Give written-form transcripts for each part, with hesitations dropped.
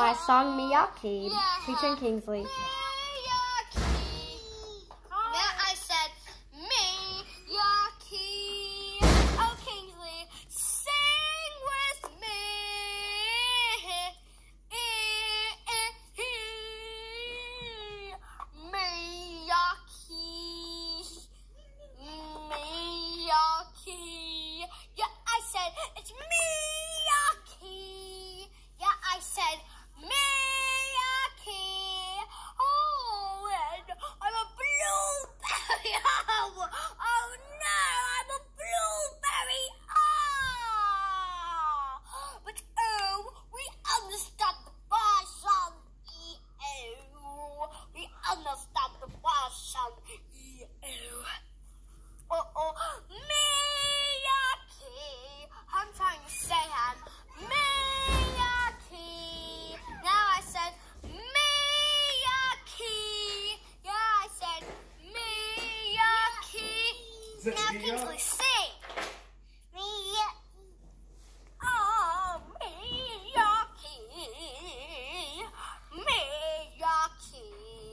my song Miyaki, featuring Kingsley. I said Miyaki. Oh, Kingsley, sing with me. Miyaki. Yeah, I said it's Miyaki. Yeah, I said Miyaki. Oh, and I'm a blueberry. Oh no, I'm a blueberry. But we understand the version. We understand the version. Miyaki. I'm trying to say Miyaki. Now I said Miyaki. Yeah, I said Miyaki. Now Kingsley, sing. Miyaki. Oh, Miyaki. Miyaki.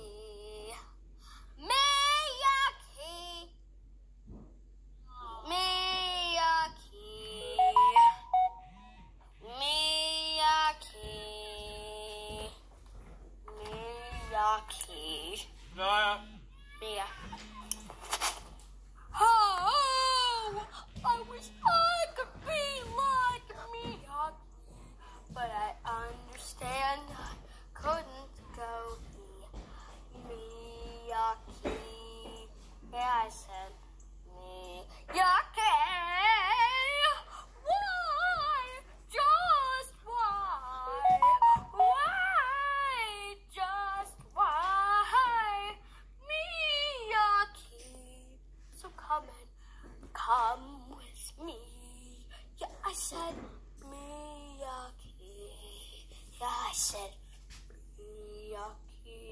Miyaki. Miyaki. Miyaki. Miyaki. Mia. Oh, I wish I could be like Miyaki, but I understand I couldn't go be Miyaki. Yeah, I said Miyaki. Why? Just why? Why? Just why? Miyaki. So come with me. Yeah, I said Miyaki. Yeah, I said Miyaki.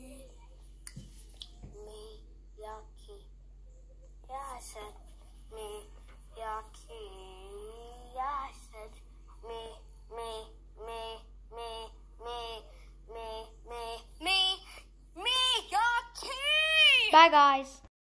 Miyaki. Yeah, I said Miyaki. Yeah, I said Miyaki. Bye, guys.